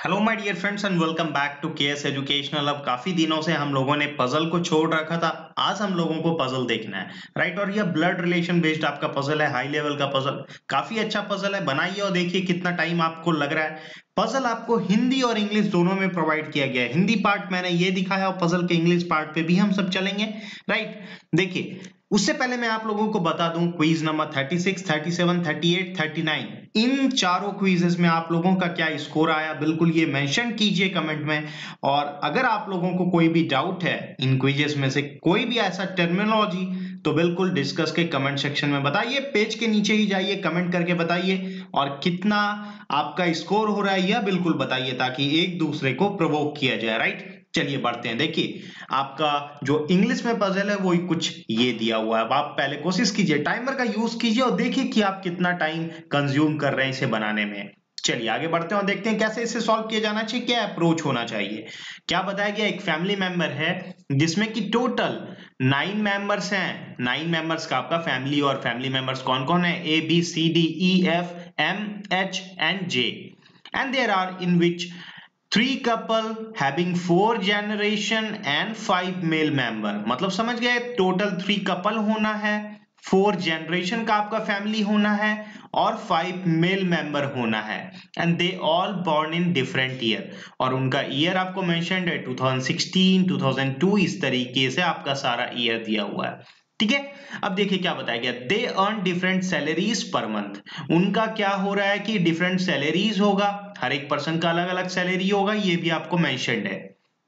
Hello my dear friends and welcome back to KS educational. अब काफी दिनों से हम लोगों ने पजल को छोड़ रखा था। आज हम लोगों को पजल देखना है, राइट। और यह ब्लड रिलेशन बेस्ड आपका पजल है, हाई लेवल का पजल। काफी अच्छा पजल है, बनाइए और देखिए कितना टाइम आपको लग रहा है। पजल आपको हिंदी और इंग्लिश दोनों में प्रोवाइड किया गया है। हिंदी पार्ट मैंने ये दिखाया और पजल के इंग्लिश पार्ट पे भी हम सब चलेंगे, राइट। देखिए, उससे पहले मैं आप लोगों को बता दूं, क्विज नंबर 36, 37, 38, 39 इन चारों क्विजेस में आप लोगों का क्या स्कोर आया, बिल्कुल ये मेंशन कीजिए कमेंट में। और अगर आप लोगों को कोई भी डाउट है इन क्विजेस में से कोई भी ऐसा टर्मिनोलॉजी, तो बिल्कुल डिस्कस के कमेंट सेक्शन में बताइए। पेज के नीचे ही जाइए, कमेंट करके बताइए और कितना आपका स्कोर हो रहा है यह बिल्कुल बताइए, ताकि एक दूसरे को प्रोवोक किया जाए, राइट। चलिए बढ़ते हैं। देखिए, आपका जो इंग्लिश में पजल है वो कुछ ये दिया हुआ है। अब आप पहले कोशिश कीजिए, टाइमर का यूज कीजिए और देखिए कि आप कितना टाइम कंज्यूम कर रहे हैं इसे बनाने में। चलिए आगे बढ़ते हैं और देखते हैं कैसे इसे सॉल्व किया जाना चाहिए, क्या अप्रोच होना चाहिए। क्या बताया गया, एक फैमिली मेंबर है जिसमें कि टोटल 9 मेंबर्स हैं। 9 मेंबर्स का आपका फैमिली, और फैमिली मेंबर्स कौन कौन है, A B C D E F M H and J. And there are in which 3 couple having 4 generation and 5 male member। मतलब समझ गए, टोटल 3 couple होना है, 4 generation का आपका फैमिली होना है और 5 मेल मेंबर होना है। And they all born in different year, और उनका ईयर आपको मेंशन्ड है 2016, 2002, इस तरीके से आपका सारा ईयर दिया हुआ है, ठीक है। अब देखिए क्या बताया गया, they earn different salaries per month. उनका क्या हो रहा है कि डिफरेंट सैलरीज होगा, हर एक पर्सन का अलग अलग सैलरी होगा, ये भी आपको मेंशन्ड है।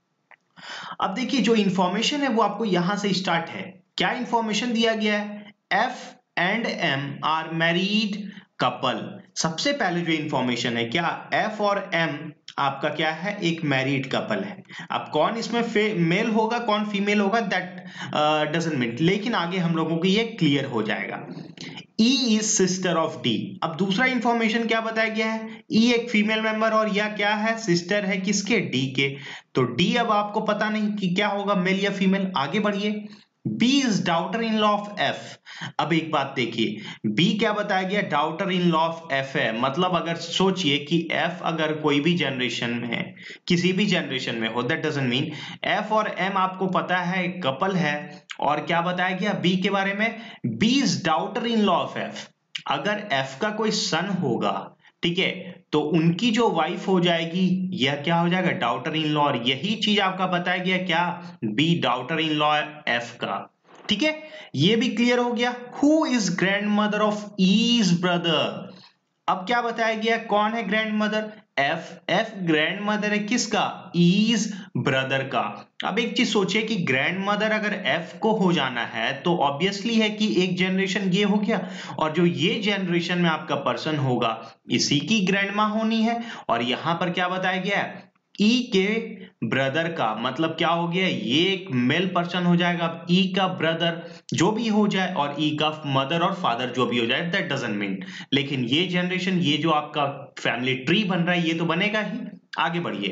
अब देखिए, जो इंफॉर्मेशन है वो आपको यहां से स्टार्ट है। क्या इंफॉर्मेशन दिया गया है, F and M are married couple. सबसे पहले जो इंफॉर्मेशन है, क्या एफ और एम आपका क्या है, एक मैरिड कपल है। अब कौन इसमें मेल होगा कौन फीमेल होगा, दैट डजंट मीन, लेकिन आगे हम लोगों को ये क्लियर हो जाएगा। E is sister of D। अब दूसरा इंफॉर्मेशन क्या बताया गया है, E एक फीमेल मेंबर और यह क्या है, सिस्टर है किसके, D के। तो D अब आपको पता नहीं कि क्या होगा, मेल या फीमेल। आगे बढ़िए, B is daughter in law of F। अब एक बात देखिए, B क्या बताया गया, daughter in law of F है। मतलब अगर सोचिए कि F अगर कोई भी जनरेशन में है, किसी भी जनरेशन में हो, दैट डजंट मीन F और M आपको पता है कपल है। और क्या बताया गया B के बारे में, B is daughter in law of F। अगर F का कोई सन होगा, ठीक है, तो उनकी जो वाइफ हो जाएगी यह क्या हो जाएगा, डाउटर इन लॉ। और यही चीज आपका बताया गया क्या, B daughter in law F का, ठीक है। ये भी क्लियर हो गया। Who is grandmother of E's brother. अब क्या बताया गया, कौन है grandmother, F. F grandmother है किसका, ईज ब्रदर का। अब एक चीज सोचिए कि ग्रैंड मदर अगर एफ को हो जाना है तो ऑब्वियसली है कि एक जनरेशन ये हो गया, और जो ये जनरेशन में आपका पर्सन होगा इसी की ग्रैंड माँ होनी है। और यहां पर क्या बताया गया है, ई के ब्रदर का, मतलब क्या हो गया, ये एक मेल पर्सन हो जाएगा। अब ई का ब्रदर जो भी हो जाए और ई का मदर और फादर जो भी हो जाए, दैट डजंट मीन, लेकिन ये जनरेशन, ये जो आपका फैमिली ट्री बन रहा है ये तो बनेगा ही। आगे बढ़िए,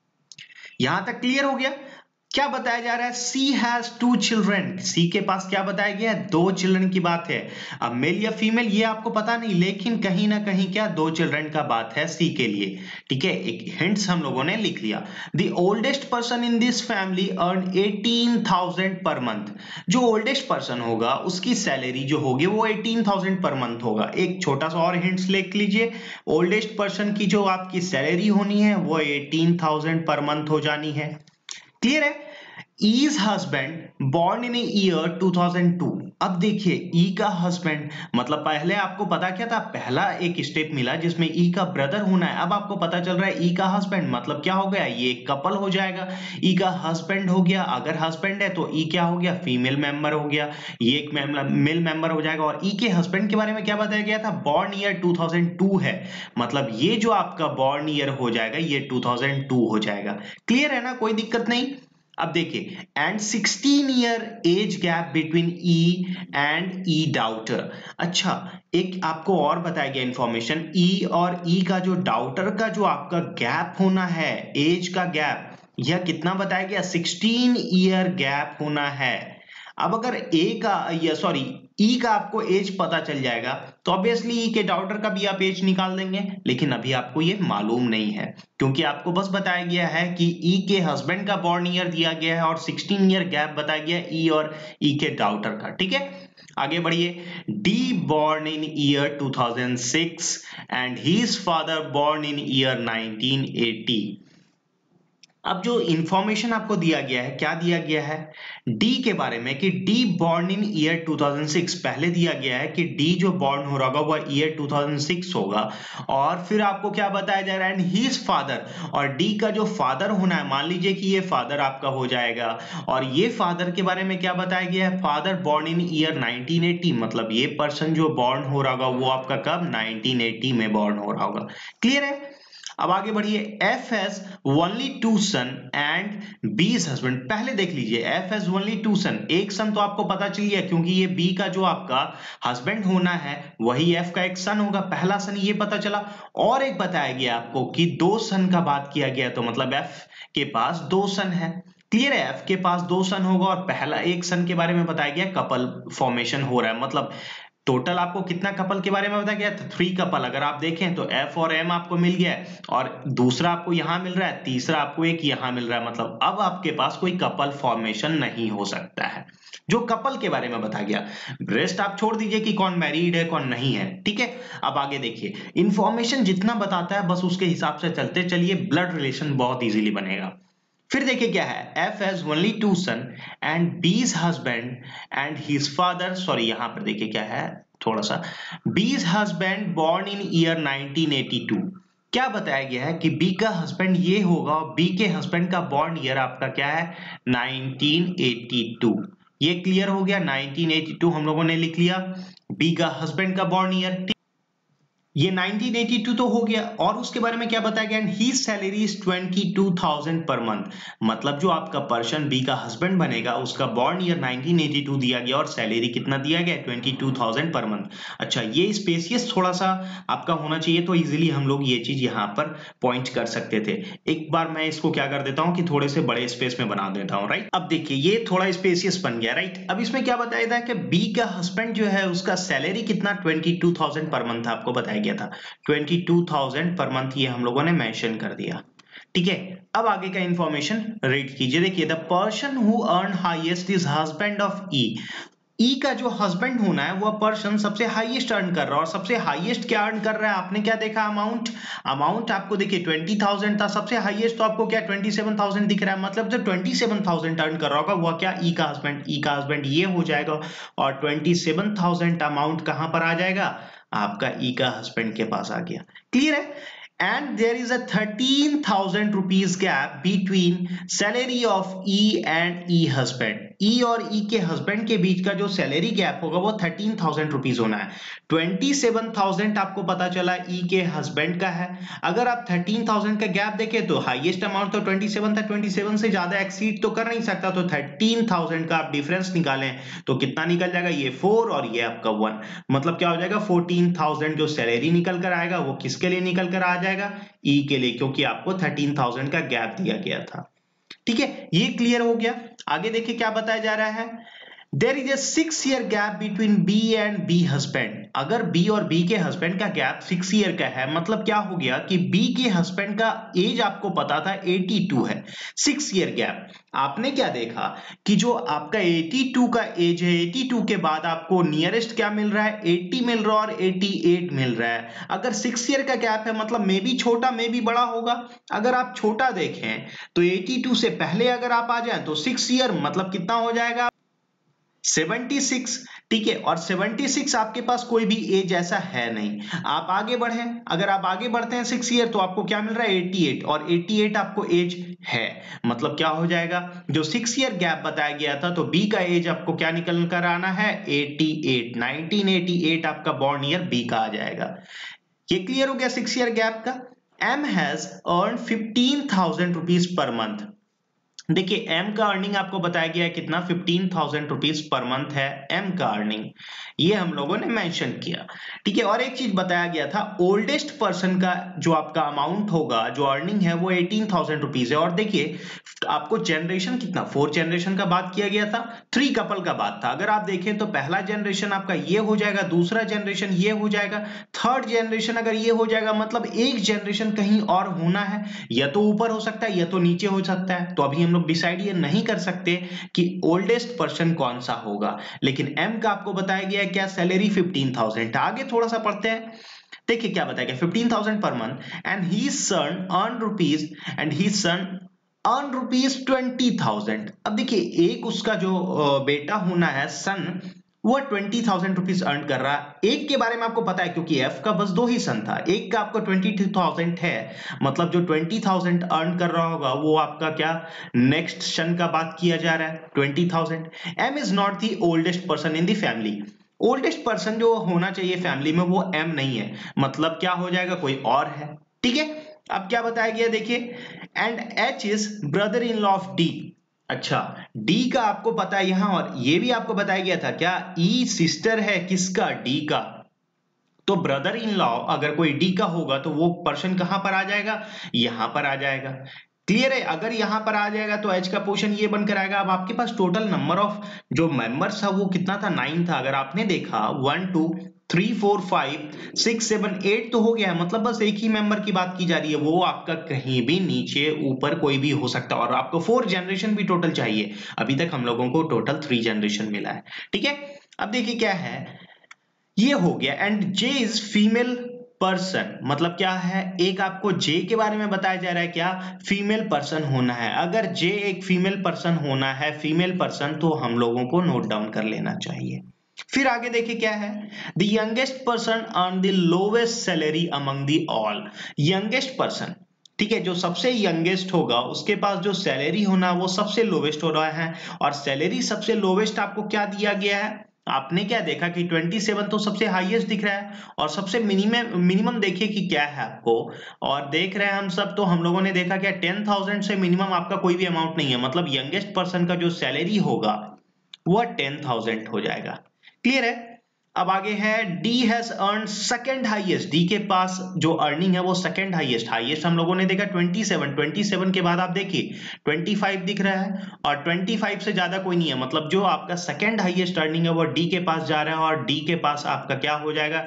यहां तक क्लियर हो गया। क्या बताया जा रहा है, सी हैज 2 चिल्ड्रन। सी के पास क्या बताया गया है, 2 चिल्ड्रन की बात है। अब मेल या फीमेल ये आपको पता नहीं, लेकिन कहीं ना कहीं क्या 2 चिल्ड्रन का बात है सी के लिए, ठीक है। एक हिंट्स हम लोगों ने लिख लिया। The oldest person in this family earn 18,000 per month. जो ओल्डेस्ट पर्सन होगा उसकी सैलरी जो होगी वो 18,000 पर मंथ होगा। एक छोटा सा और हिंट्स लिख लीजिए, ओल्डेस्ट पर्सन की जो आपकी सैलरी होनी है वो 18,000 पर मंथ हो जानी है। क्लियर है। E's husband born in year 2002। अब देखिए, ई का हस्बैंड, मतलब पहले आपको पता क्या था, पहला एक स्टेप मिला जिसमें ई का ब्रदर होना है। अब आपको पता चल रहा है ई का हस्बैंड, मतलब क्या हो गया, ये एक कपल हो जाएगा। ई का हस्बैंड हो गया, अगर हस्बैंड है तो ई क्या हो गया, फीमेल मेंबर हो गया, ये एक मेल मेंबर हो जाएगा। और ई के हस्बैंड के बारे में क्या बताया गया था, बॉर्न ईयर 2002 है, मतलब ये जो आपका बॉर्न ईयर हो जाएगा ये 2002 हो जाएगा। क्लियर है ना, कोई दिक्कत नहीं। अब देखिए, and 16 year age gap between E and E daughter. अच्छा, एक आपको और बताया गया इंफॉर्मेशन, ई और ई का जो डाउटर का जो आपका गैप होना है, एज का गैप, यह कितना बताया गया, 16 ईयर गैप होना है। अब अगर ए का, या सॉरी, ई का आपको एज पता चल जाएगा तो ऑब्वियसली ई के डॉटर का भी आप एज निकाल देंगे, लेकिन अभी आपको ये मालूम नहीं है क्योंकि आपको बस बताया गया है कि ई के हस्बैंड का बॉर्न ईयर दिया गया है और 16 ईयर गैप बताया गया है ई और ई के डॉटर का। ठीक है, आगे बढ़िए। D born in year 2006 and his father born in year 1980। अब जो इंफॉर्मेशन आपको दिया गया है, क्या दिया गया है डी के बारे में कि डी बॉर्न इन ईयर 2006। पहले दिया गया है कि डी जो बॉर्न हो रहा होगा वह ईयर 2006 होगा, और फिर आपको क्या बताया जा रहा है एंड हीज फादर, और डी का जो फादर होना है, मान लीजिए कि ये फादर आपका हो जाएगा, और ये फादर के बारे में क्या बताया गया है, फादर बॉर्न इन ईयर 1980, मतलब ये पर्सन जो बॉर्न हो रहा होगा वो आपका कब 1980 में बॉर्न हो रहा होगा। क्लियर है। अब आगे बढ़िए। F has only 2 son and B is husband. पहले देख लीजिए, एफ हैज ओनली 2 सन, एक सन तो आपको पता चल गया क्योंकि ये बी का जो आपका हस्बैंड होना है वही एफ का एक सन होगा, पहला सन ये पता चला। और एक बताया गया आपको कि 2 सन का बात किया गया, तो मतलब एफ के पास 2 सन है। क्लियर है, एफ के पास 2 सन होगा और पहला एक सन के बारे में बताया गया कपल फॉर्मेशन हो रहा है, मतलब टोटल आपको कितना कपल के बारे में बताया गया, 3 कपल। अगर आप देखें तो एफ और एम आपको मिल गया है और दूसरा आपको यहां मिल रहा है, तीसरा आपको एक यहां मिल रहा है, मतलब अब आपके पास कोई कपल फॉर्मेशन नहीं हो सकता है जो कपल के बारे में बताया गया। रेस्ट आप छोड़ दीजिए कि कौन मैरिड है कौन नहीं है। ठीक है, अब आगे देखिए, इंफॉर्मेशन जितना बताता है बस उसके हिसाब से चलते चलिए, ब्लड रिलेशन बहुत इजीली बनेगा। फिर देखिए क्या है, F has only 2 son and B's husband and his father, sorry यहां पर देखिए क्या है थोड़ा सा, बीज हस्बैंड बॉर्न इन ईयर 1982। क्या बताया गया है कि बी का हस्बैंड ये होगा और बी के हस्बैंड का बॉर्न ईयर आपका क्या है 1982। ये क्लियर हो गया, 1982 हम लोगों ने लिख लिया, बी का हस्बैंड का बॉर्न ईयर, ये 1982 तो हो गया। और उसके बारे में क्या बताया गया, ही सैलरी इज 22,000 पर मंथ, मतलब जो आपका पर्सन बी का हस्बैंड बनेगा उसका बॉर्न ईयर 1982 दिया गया और सैलरी कितना दिया गया 22,000 पर मंथ। अच्छा, ये स्पेसियस थोड़ा सा आपका होना चाहिए तो इजीली हम लोग ये चीज यहाँ पर पॉइंट कर सकते थे। एक बार मैं इसको क्या कर देता हूँ कि थोड़े से बड़े स्पेस में बना देता हूँ, राइट। अब देखिए ये थोड़ा स्पेसियस बन गया, राइट। अब इसमें क्या बताया था कि बी का हस्बैंड जो है उसका सैलरी कितना 22,000 पर मंथ आपको बताया गया था, 22,000 पर मंथ ये हम लोगों ने मेंशन कर दिया। ठीक है, अब आगे का इंफॉर्मेशन रीड कीजिए। देखिए, the person who earn highest is husband of E. E का जो हस्बैंड होना है वह पर्सन सबसे हाईएस्ट अर्न कर रहा है, और सबसे हाईएस्ट क्या अर्न कर रहा है आपने क्या देखा, अमाउंट। अमाउंट आपको देखिए 20,000 था, सबसे हाईएस्ट तो आपको क्या 27,000 दिख रहा है, मतलब जो 27,000 अर्न कर रहा होगा वह क्या ई का हस्बैंड, ई का हस्बैंड ये हो जाएगा, और 27,000 अमाउंट कहां पर आ जाएगा आपका ई का हस्बैंड के पास आ गया। क्लियर है। and there is a 13,000 rupees gap between salary of E and E husband। E और E के हस्बैंड के बीच का जो सैलरी गैप होगा वो 13,000 रुपीज होना है। 27,000 आपको पता चला E के हस्बैंड का है, अगर आप 13,000 का गैप देखें तो हाईएस्ट अमाउंट तो 27 था, 27 से ज्यादा एक्सीड तो कर नहीं सकता, तो 13,000 का आप डिफरेंस निकालें तो कितना निकल जाएगा, ये 4 और ये आपका 1, मतलब क्या हो जाएगा 14,000 जो सैलरी निकल कर आएगा वो किसके लिए निकल कर आ जाएगा, ई के लिए, क्योंकि आपको 13,000 का गैप दिया गया था। ठीक है, ये क्लियर हो गया। आगे देखिए क्या बताया जा रहा है, there is a 6 year gap between B and B husband. अगर बी और बी के हस्बैंड का गैप 6 ईयर का है, मतलब क्या हो गया कि बी के हस्बैंड का एज आपको पता था 82 है, 6 ईयर गैप। आपने क्या देखा कि जो आपका 82 का एज है, 82 के बाद आपको नियरेस्ट क्या मिल रहा है 80 मिल रहा है और 88 मिल रहा है। अगर 6 ईयर का गैप है मतलब मे बी छोटा मे बी बड़ा होगा। अगर आप छोटा देखें तो 82 से पहले अगर आप आ जाए तो 6 ईयर मतलब कितना हो जाएगा 76। ठीक है, और 76 आपके पास कोई भी एज ऐसा है नहीं। आप आगे बढ़े, अगर आप आगे बढ़ते हैं 6 ईयर तो आपको क्या मिल रहा है 88, और 88 आपको एज है, मतलब क्या हो जाएगा जो 6 ईयर गैप बताया गया था तो बी का एज आपको क्या निकल कर आना है 88, 1988 आपका बॉर्न ईयर बी का आ जाएगा। ये क्लियर हो गया 6 ईयर गैप का। M has earn 15,000 rupees per month. देखिए एम का अर्निंग आपको बताया गया है कितना, 15,000 रुपीज पर मंथ है एम का अर्निंग, ये हम लोगों ने मेंशन किया। ठीक है, और एक चीज बताया गया था, ओल्डेस्ट पर्सन का जो आपका अमाउंट होगा, जो अर्निंग है वो 18,000 रुपीज है। और देखिए आपको जनरेशन कितना, 4 जनरेशन का बात किया गया था, 3 कपल का बात था। अगर आप देखें तो पहला जनरेशन आपका ये हो जाएगा, दूसरा जनरेशन ये हो जाएगा, थर्ड जनरेशन अगर ये हो जाएगा, मतलब एक जनरेशन कहीं और होना है, या तो ऊपर हो सकता है या तो नीचे हो सकता है। तो अभी हम लोग डिसाइड ये नहीं कर सकते कि ओल्डेस्ट पर्सन कौन सा होगा, लेकिन एम का आपको बताया गया है क्या, सैलरी 15,000। आगे थोड़ा सा पढ़ते हैं, देखिए क्या बताया गया, 15,000 per month and he son earn rupees and he son earn rupees 20,000। अब देखिए एक उसका जो बेटा होना है सन, वो 20,000 रुपीज अर्न कर रहा है। एक के बारे में आपको पता है क्योंकि एफ का बस 2 ही सन था, एक का आपको 22,000 है, मतलब जो 20,000 अर्न कर रहा होगा वो आपका क्या, नेक्स्ट सन का बात किया जा रहा है 20,000। M is not the oldest person in the family, oldest person जो होना चाहिए फैमिली में वो एम नहीं है, मतलब क्या हो जाएगा, कोई और है। ठीक है, अब क्या बताया गया देखिए, and H is brother in law of D. अच्छा, डी का आपको पता है यहां, और ये भी आपको बताया गया था क्या, ई सिस्टर है किसका, डी का। तो ब्रदर इन लॉ अगर कोई डी का होगा तो वो पर्सन कहां पर आ जाएगा, यहां पर आ जाएगा। क्लियर है, अगर यहां पर आ जाएगा तो एच का पोर्शन ये बनकर आएगा। अब आपके पास टोटल नंबर ऑफ जो मेंबर्स था वो कितना था, 9 था। अगर आपने देखा 1 2 3 4 5 6 7 8 तो हो गया है, मतलब बस एक ही मेंबर की बात की जा रही है, वो आपका कहीं भी नीचे ऊपर कोई भी हो सकता है। और आपको 4 जनरेशन भी टोटल चाहिए, अभी तक हम लोगों को टोटल 3 जनरेशन मिला है। ठीक है, अब देखिए क्या है, ये हो गया। And J is female person, मतलब क्या है, एक आपको जे के बारे में बताया जा रहा है क्या, फीमेल पर्सन होना है। अगर जे एक फीमेल पर्सन होना है, फीमेल पर्सन, तो हम लोगों को नोट डाउन कर लेना चाहिए। फिर आगे देखिए क्या है, the youngest person earn the lowest salary among the all. Youngest person, ठीक है, जो सबसे यंगेस्ट होगा उसके पास जो सैलरी होना वो सबसे लोवेस्ट हो रहा है। और सैलरी सबसे लोवेस्ट आपको क्या दिया गया है, आपने क्या देखा कि 27 तो सबसे हाईएस्ट दिख रहा है, और सबसे मिनिमम मिनिमम देखिए कि क्या है आपको, और देख रहे हैं हम सब, तो हम लोगों ने देखा क्या 10,000 से मिनिमम आपका कोई भी अमाउंट नहीं है, मतलब यंगेस्ट पर्सन का जो सैलरी होगा वो 10,000 हो जाएगा। क्लियर है, अब आगे है, D has earn second highest, D के पास जो अर्निंग है वो सेकंड हाईएस्ट, हाईएस्ट हम लोगों ने देखा 27, 27 के बाद आप देखिए 25 दिख रहा है, और 25 से ज्यादा कोई नहीं है, मतलब जो आपका सेकंड हाईएस्ट अर्निंग है वो डी के पास जा रहा है, और डी के पास आपका क्या हो जाएगा,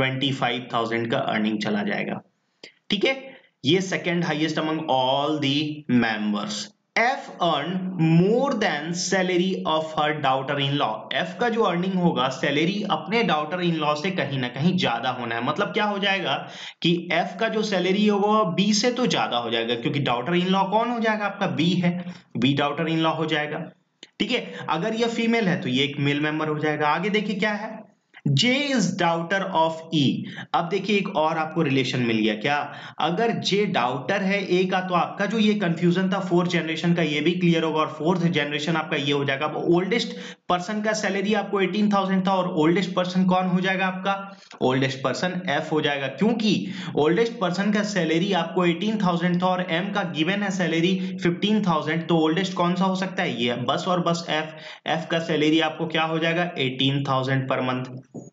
25,000 का अर्निंग चला जाएगा। ठीक है, ये second highest among all the members. F earn more than salary of her daughter in law, F का जो अर्निंग होगा सैलरी अपने डाउटर इन लॉ से कहीं ना कहीं ज्यादा होना है। मतलब क्या हो जाएगा कि एफ का जो सैलरी होगा वो बी से तो ज्यादा हो जाएगा, क्योंकि डाउटर इन लॉ कौन हो जाएगा, आपका बी है, बी डाउटर इन लॉ हो जाएगा। ठीक है, अगर ये फीमेल है तो ये एक मेल मेंबर हो जाएगा। आगे देखिए क्या है, J is daughter of E। अब देखिए एक और आपको रिलेशन मिल गया क्या, अगर J डाउटर है A का, तो आपका जो ये कंफ्यूजन था 4 जनरेशन का ये भी क्लियर होगा, और 4th जनरेशन आपका ये हो जाएगा। अब ओल्डेस्ट पर्सन का सैलरी आपको 18,000 था, और ओल्डेस्ट पर्सन कौन हो जाएगा आपका, ओल्डेस्ट पर्सन F हो जाएगा, क्योंकि ओल्डेस्ट पर्सन का सैलरी आपको 18,000 था और M का गिवन है सैलरी 15,000, तो ओल्डेस्ट कौन सा हो सकता है, ये बस और बस F। F का सैलरी आपको क्या हो जाएगा, 18,000 पर मंथ।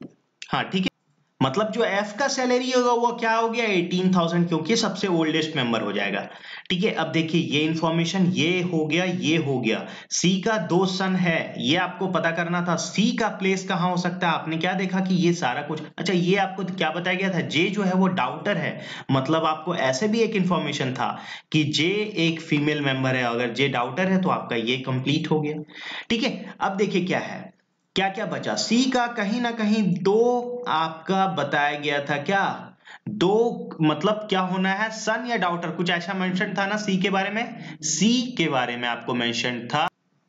हाँ ठीक है, मतलब जो एफ का सैलरी होगा वो क्या हो गया, 18,000, क्योंकि सबसे ओल्डेस्ट मेंबर हो जाएगा। ठीक है, अब देखिए ये इंफॉर्मेशन ये हो गया, ये हो गया। सी का 2 सन है, ये आपको पता करना था, सी का प्लेस कहां हो सकता है। आपने क्या देखा कि ये सारा कुछ, अच्छा ये आपको क्या बताया गया था, जे जो है वो डाउटर है, मतलब आपको ऐसे भी एक इंफॉर्मेशन था कि जे एक फीमेल मेंबर है, अगर जे डाउटर है तो आपका ये कंप्लीट हो गया। ठीक है, अब देखिए क्या है, क्या क्या बचा, सी का कहीं ना कहीं 2 आपका बताया गया था क्या, 2, मतलब क्या होना है, सन या डाउटर, कुछ ऐसा मेंशन था ना सी के बारे में, सी के बारे में आपको मेंशन था,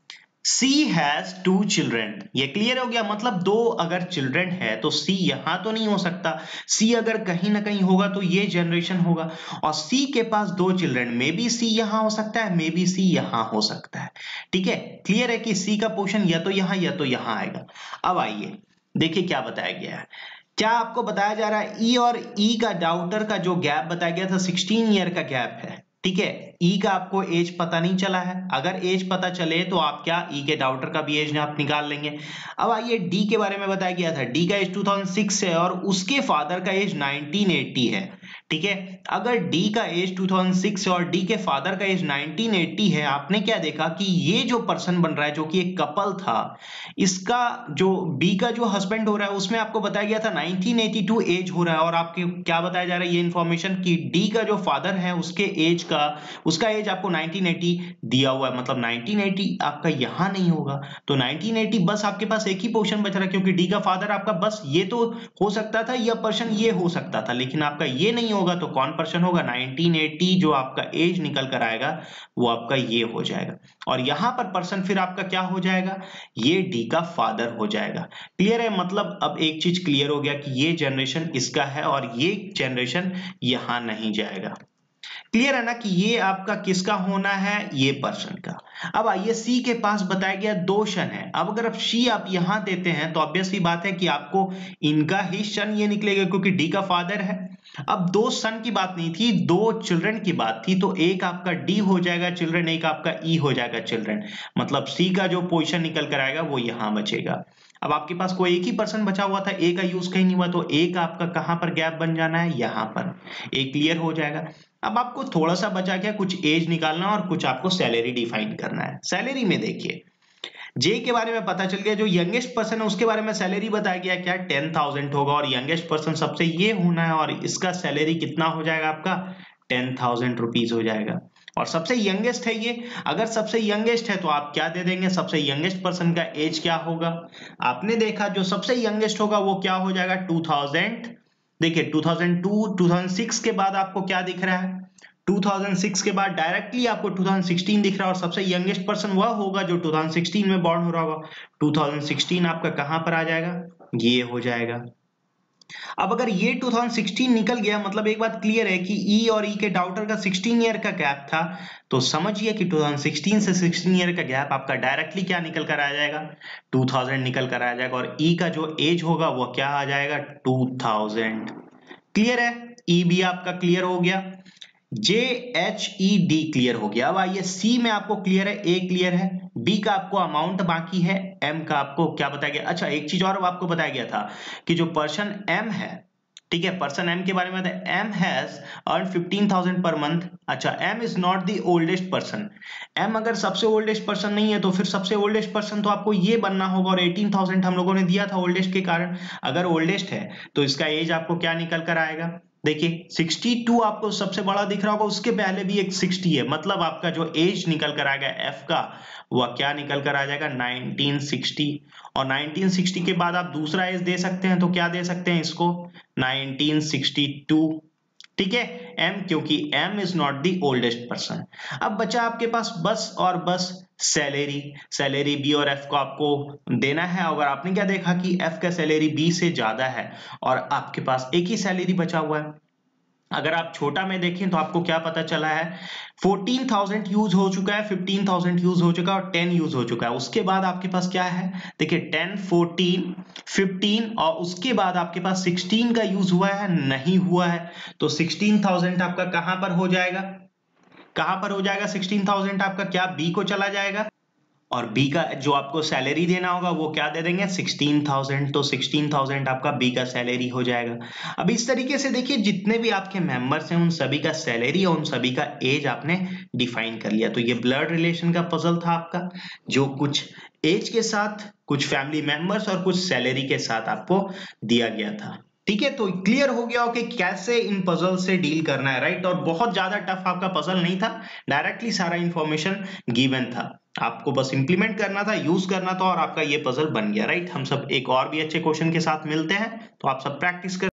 सी हैज 2 चिल्ड्रेन। ये क्लियर हो गया, मतलब 2 अगर चिल्ड्रेन है तो सी यहां तो नहीं हो सकता, सी अगर कहीं ना कहीं होगा तो ये जनरेशन होगा, और सी के पास 2 चिल्ड्रेन, मे बी सी यहां हो सकता है, मे बी सी यहां हो सकता है। ठीक है, क्लियर है कि सी का पोर्शन या तो यहां या तो यहां आएगा। अब आइए देखिए क्या बताया गया है, क्या आपको बताया जा रहा है, ई और ई का डाउटर का जो गैप बताया गया था 16 ईयर का गैप है। ठीक है, ई का आपको एज पता नहीं चला है। अगर एज पता चले तो आप क्या ई के डॉटर का भी एज आप निकाल लेंगे। अब आइए डी के बारे में बताया गया था, डी का एज 2006 है और उसके फादर का एज 1980 है। ठीक है, अगर डी का एज 2006 है और डी के फादर का एज 1980 है, आपने क्या देखा कि ये जो पर्सन बन रहा है जो कि एक कपल था, इसका जो बी का जो हस्बैंड हो रहा है उसमें आपको बताया गया था 1982 एज हो रहा है, और आपके क्या बताया जा रहा है ये इंफॉर्मेशन कि डी का जो फादर है उसके एज का उसका एज आपको 1980 दिया हुआ है, मतलब 1980 आपका यहां नहीं होगा। तो 1980 बस आपके पास एक ही पोर्शन बच रहा है, क्योंकि डी का फादर आपका बस ये तो हो सकता था, यह पर्सन ये हो सकता था, लेकिन आपका ये नहीं होगा। तो कौन पर्सन होगा? 1980 जो आपका एज निकल कर आएगा वो आपका ये हो जाएगा, और यहां पर पर्सन फिर आपका क्या हो जाएगा? ये डी का फादर हो जाएगा। क्लियर है? मतलब अब एक चीज क्लियर हो गया कि ये जनरेशन इसका है और ये जनरेशन यहां नहीं जाएगा। क्लियर है ना कि ये आपका किसका होना है? ये पर्सन का। अब आइए सी के पास बताया गया दो शन है। अब अगर आप सी आप यहां देते हैं तो ऑब्वियसली बात है कि आपको इनका ही सन ये निकलेगा, क्योंकि डी का फादर है। अब दो सन की बात नहीं थी, दो चिल्ड्रन की बात थी, तो एक आपका डी हो जाएगा चिल्ड्रन, एक आपका ई हो जाएगा चिल्ड्रन। मतलब सी का जो पोजीशन निकल कर आएगा वो यहां बचेगा। अब आपके पास कोई एक ही पर्सन बचा हुआ था, ए का यूज कहीं नहीं हुआ, तो ए का आपका कहां पर गैप बन जाना है? यहां पर। ए क्लियर हो जाएगा। अब आपको थोड़ा सा बचा क्या? कुछ एज निकालना और कुछ आपको सैलरी डिफाइन करना है। सैलरी में देखिए, जे के बारे में पता चल गया, जो यंगेस्ट पर्सन है उसके बारे में सैलरी बताया गया क्या? 10,000 होगा, और यंगेस्ट पर्सन सबसे ये होना है, और इसका सैलरी कितना हो जाएगा आपका? 10,000 रुपीज हो जाएगा। और सबसे यंगेस्ट है ये, अगर सबसे यंगेस्ट है तो आप क्या दे देंगे? सबसे यंगेस्ट पर्सन का एज क्या होगा? आपने देखा जो सबसे यंगेस्ट होगा वो क्या हो जाएगा? 2000। देखिए 2002 2006 के बाद आपको क्या दिख रहा है? 2006 के बाद डायरेक्टली आपको 2016 दिख रहा है, और सबसे यंगेस्ट पर्सन वह होगा जो 2016 में बॉर्न हो रहा होगा। 2016 आपका कहां पर आ जाएगा? ये हो जाएगा। अब अगर ये 2016 निकल गया, मतलब एक बात क्लियर है कि ई और ई के डॉटर का 16 ईयर का गैप था, तो समझिए कि 2016 से 16 ईयर का गैप आपका डायरेक्टली क्या निकल कर आ जाएगा? 2000 निकल कर आ जाएगा, और ई का जो एज होगा वो क्या आ जाएगा? 2000। क्लियर है? ई भी आपका क्लियर हो गया, J H E D clear हो गया। अब आइए सी में आपको क्लियर है, ए क्लियर है, बी का आपको अमाउंट बाकी है, एम का आपको क्या बताया गया? अच्छा एक चीज और आपको बताया गया था कि जो पर्सन एम है, ठीक है, पर्सन एम के बारे में M has earn 15,000 per month. अच्छा, M is not the oldest person. M अगर सबसे ओल्डेस्ट पर्सन नहीं है तो फिर सबसे ओल्डेस्ट पर्सन तो आपको ये बनना होगा, और 18,000 हम लोगों ने दिया था ओल्डेस्ट के कारण। अगर ओल्डेस्ट है तो इसका एज आपको क्या निकल कर आएगा? देखिए 62 आपको सबसे बड़ा दिख रहा होगा, उसके पहले भी एक 60 है, मतलब आपका जो एज निकल कर आएगा एफ का वह क्या निकल कर आ जाएगा? 1960। और 1960 के बाद आप दूसरा एज दे सकते हैं, तो क्या दे सकते हैं इसको? 1962। ठीक है, एम, क्योंकि M is not the oldest person. अब बचा आपके पास बस और बस सैलरी। सैलरी बी और एफ को आपको देना है। अगर आपने क्या देखा कि एफ का सैलरी बी से ज्यादा है और आपके पास एक ही सैलरी बचा हुआ है। अगर आप छोटा में देखें तो आपको क्या पता चला है? 14,000 यूज हो चुका है, 15,000 यूज हो चुका है और 10 यूज हो चुका है। उसके बाद आपके पास क्या है? देखिए 10 14 15 और उसके बाद आपके पास 16 का यूज हुआ है, नहीं हुआ है। तो 16,000 आपका कहां पर हो जाएगा? कहां पर हो जाएगा 16,000 आपका? क्या बी को चला जाएगा? और बी का जो आपको सैलरी देना होगा वो क्या दे देंगे? 16,000। तो 16,000 आपका बी का सैलरी हो जाएगा। अब इस तरीके से देखिए जितने भी आपके मेंबर्स हैं उन सभी का सैलरी और उन सभी का एज आपने डिफाइन कर लिया। तो ये ब्लड रिलेशन का पजल था आपका, जो कुछ एज के साथ, कुछ फैमिली मेंबर्स और कुछ सैलरी के साथ आपको दिया गया था। ठीक है, तो क्लियर हो गया हो कि कैसे इन पजल से डील करना है, राइट? और बहुत ज्यादा टफ आपका पजल नहीं था, डायरेक्टली सारा इंफॉर्मेशन गिवन था, आपको बस इंप्लीमेंट करना था, यूज करना था, और आपका ये पजल बन गया, राइट? हम सब एक और भी अच्छे क्वेश्चन के साथ मिलते हैं, तो आप सब प्रैक्टिस कर